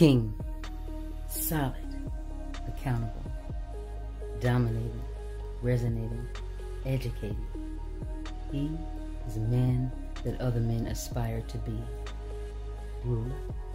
king, solid, accountable, dominating, resonating, educated. He is a man that other men aspire to be. Ruler.